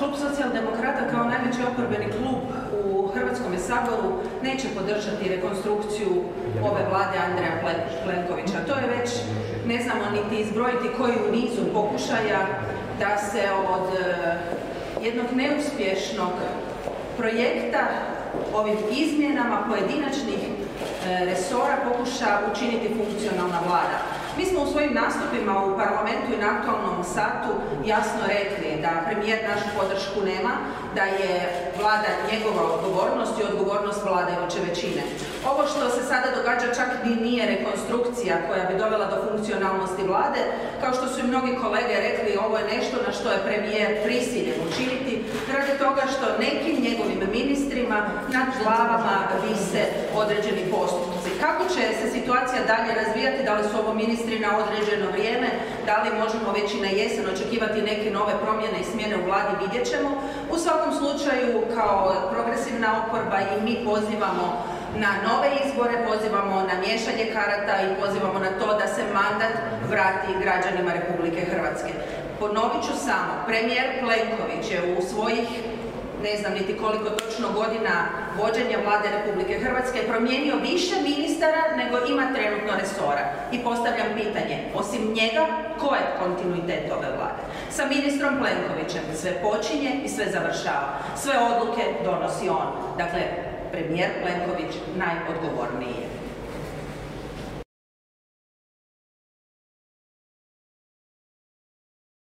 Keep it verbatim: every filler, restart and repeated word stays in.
Klub socijaldemokrata kao najveći oporbeni klub u Hrvatskom Saboru neće podržati rekonstrukciju ove vlade Andreja Plenkovića. To je već, ne znamo niti izbrojiti koji u nizu pokušaja da se od jednog neuspješnog projekta ovim izmjenama pojedinačnih resora pokuša učiniti funkcionalna vlada. Mi smo u svojim nastupima u parlamentu i na aktualnom satu jasno rekli da premijer našu podršku nema, da je vlada njegova odgovornost i odgovornost vladajuće većine. Ovo što se sada događa čak ni nije rekonstrukcija koja bi dovela do funkcionalnosti vlade, kao što su i mnogi kolege rekli, ovo je nešto na što je premijer prisiljen učiniti, radi toga što nekim njegovim ministrima nad glavama vise određeni postupci. Kako će se situacija dalje razvijati, da li su ovo ministri na određeno vrijeme, da li možemo već i na jesen očekivati neke nove promjene i smjene u vladi, vidjet ćemo. U svakom slučaju, kao progresivna oporba, i mi pozivamo na nove izbore, pozivamo na miješanje karata i pozivamo na to da se mandat vrati građanima Republike Hrvatske. Ponovit ću samo, premijer Plenković je u svojih ne znam niti koliko točno godina vođenja vlade Republike Hrvatske promijenio više ministara nego ima trenutno resora. I postavljam pitanje, osim njega, ko je kontinuitet ove vlade? Sa ministrom Plenkovićem sve počinje i sve završava. Sve odluke donosi on. Dakle, premijer Plenković najodgovorniji je.